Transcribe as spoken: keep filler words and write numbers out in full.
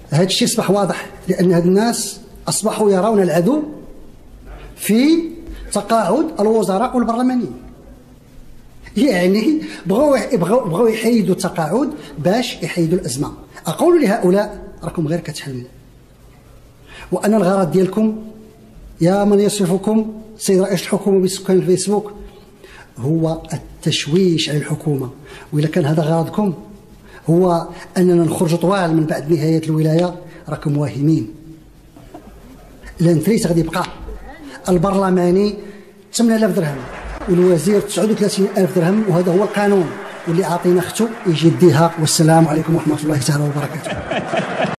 هذا الشيء اصبح واضح، لان هاد الناس اصبحوا يرون العدو في تقاعد الوزراء والبرلمانيين. يعني بغوا بغوا بغوا يحيدوا التقاعد باش يحيدوا الازمه. اقول لهؤلاء راكم غير كتحلموا، وان الغرض ديالكم يا من يصفكم سيد رئيس الحكومه بسكان الفيسبوك هو التشويش على الحكومه. واذا كان هذا غرضكم هو اننا نخرجوا طوال من بعد نهايه الولايه، راكم واهمين. الانتريس غادي يبقى البرلماني ثمانية آلاف درهم والوزير تسعة وثلاثين ألف درهم، وهذا هو القانون، واللي عاطينا اختو يجي يديها. والسلام عليكم ورحمه الله تعالى وبركاته.